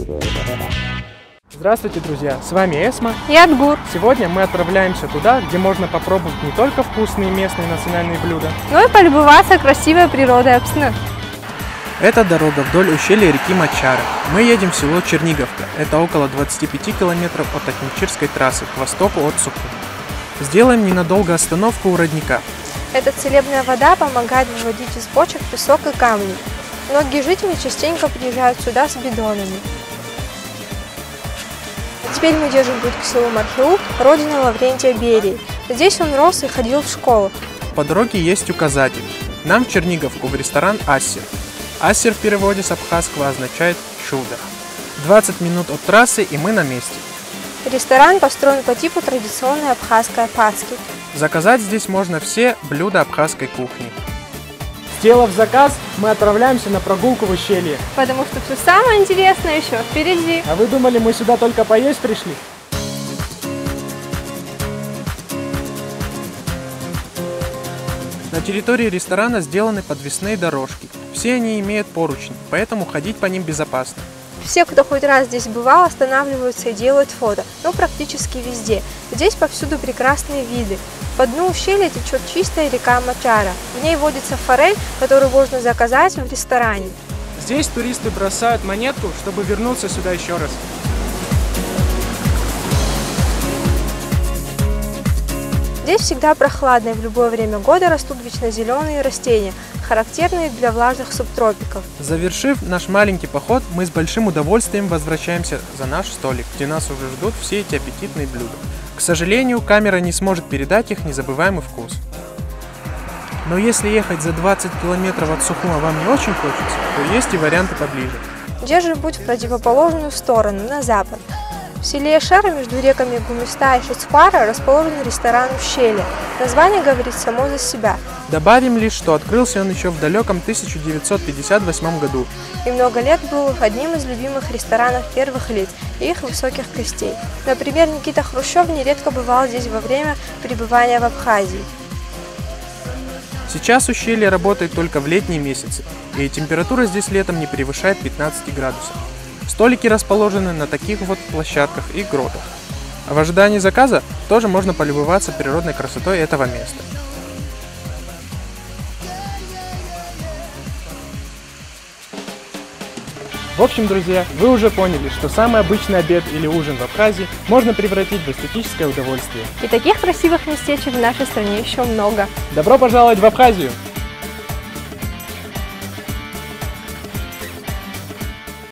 Здравствуйте, друзья! С вами Эсма и Адгур. Сегодня мы отправляемся туда, где можно попробовать не только вкусные местные национальные блюда, но и полюбоваться красивой природой Апсны. Это дорога вдоль ущелья реки Мачара. Мы едем в село Черниговка. Это около 25 километров от Акмечирской трассы, к востоку от Сухума. Сделаем ненадолго остановку у родника. Эта целебная вода помогает выводить из бочек песок и камни. Многие жители частенько приезжают сюда с бидонами. Теперь мы держим путь к селу Мархиук, родина Лаврентия Берии. Здесь он рос и ходил в школу. По дороге есть указатель. Нам в Черниговку в ресторан «Ассер». «Ассер» в переводе с абхазского означает «чудо». 20 минут от трассы, и мы на месте. Ресторан построен по типу традиционной абхазской паски. Заказать здесь можно все блюда абхазской кухни. Сделав заказ, мы отправляемся на прогулку в ущелье. Потому что все самое интересное еще впереди. А вы думали, мы сюда только поесть пришли? На территории ресторана сделаны подвесные дорожки. Все они имеют поручни, поэтому ходить по ним безопасно. Все, кто хоть раз здесь бывал, останавливаются и делают фото, но практически везде. Здесь повсюду прекрасные виды. По дну ущелья течет чистая река Мачара. В ней водится форель, которую можно заказать в ресторане. Здесь туристы бросают монетку, чтобы вернуться сюда еще раз. Здесь всегда прохладно, и в любое время года растут вечно зеленые растения, характерные для влажных субтропиков. Завершив наш маленький поход, мы с большим удовольствием возвращаемся за наш столик, где нас уже ждут все эти аппетитные блюда. К сожалению, камера не сможет передать их незабываемый вкус. Но если ехать за 20 километров от Сухума вам не очень хочется, то есть и варианты поближе. Держим путь в противоположную сторону, на запад. В селе Яшара между реками Гумиста и Шицхвара расположен ресторан «Ущелье». Название говорит само за себя. Добавим лишь, что открылся он еще в далеком 1958 году. И много лет был одним из любимых ресторанов первых лиц и их высоких гостей. Например, Никита Хрущев нередко бывал здесь во время пребывания в Абхазии. Сейчас ущелье работает только в летние месяцы, и температура здесь летом не превышает 15 градусов. Столики расположены на таких вот площадках и гротах. А в ожидании заказа тоже можно полюбоваться природной красотой этого места. В общем, друзья, вы уже поняли, что самый обычный обед или ужин в Абхазии можно превратить в эстетическое удовольствие. И таких красивых местечек в нашей стране еще много. Добро пожаловать в Абхазию!